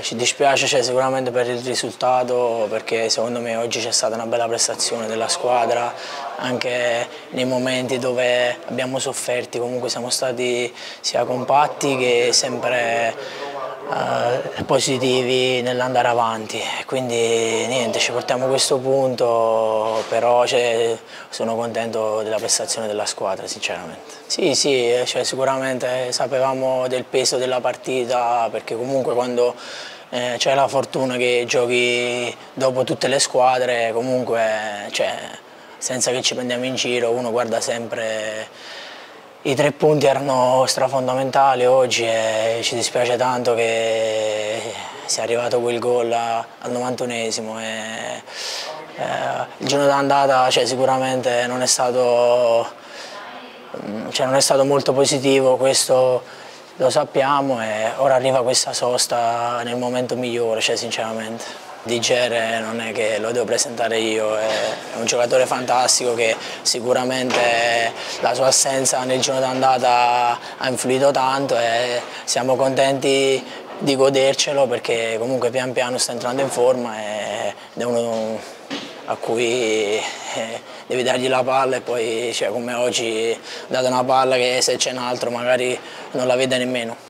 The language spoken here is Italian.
Ci dispiace sicuramente per il risultato, perché secondo me oggi c'è stata una bella prestazione della squadra, anche nei momenti dove abbiamo sofferti comunque siamo stati sia compatti che sempre positivi nell'andare avanti, quindi niente, ci portiamo questo punto, però sono contento della prestazione della squadra sinceramente. Sì, sicuramente sapevamo del peso della partita, perché comunque quando c'è la fortuna che giochi dopo tutte le squadre, comunque senza che ci prendiamo in giro, uno guarda sempre. I 3 punti erano strafondamentali oggi e ci dispiace tanto che sia arrivato quel gol al 91esimo. Il giorno d'andata sicuramente non è stato molto positivo, questo lo sappiamo, e ora arriva questa sosta nel momento migliore, sinceramente. Diger non è che lo devo presentare io, è un giocatore fantastico che sicuramente la sua assenza nel giorno d'andata ha influito tanto e siamo contenti di godercelo, perché comunque pian piano sta entrando in forma ed è uno a cui devi dargli la palla, e poi come oggi date una palla che se c'è un altro magari non la vede nemmeno.